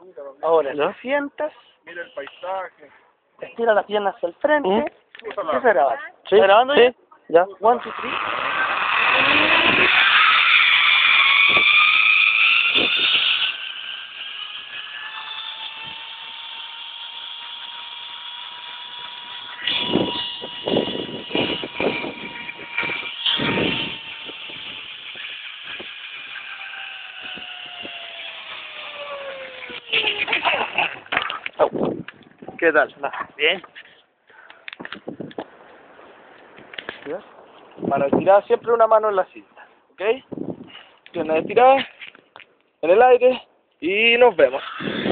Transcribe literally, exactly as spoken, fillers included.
Ahora, ¿no? te sientas, Mira el paisaje. estira las piernas hacia el frente. ¿Mm? ¿Qué está grabando? ¿Sí? ¿Está grabando ya? Sí, ya. One, two, three. ¿Qué tal? Bien. ¿Ya? Mano estirada, siempre una mano en la cinta, ¿ok? Piernas estiradas, en el aire, y nos vemos.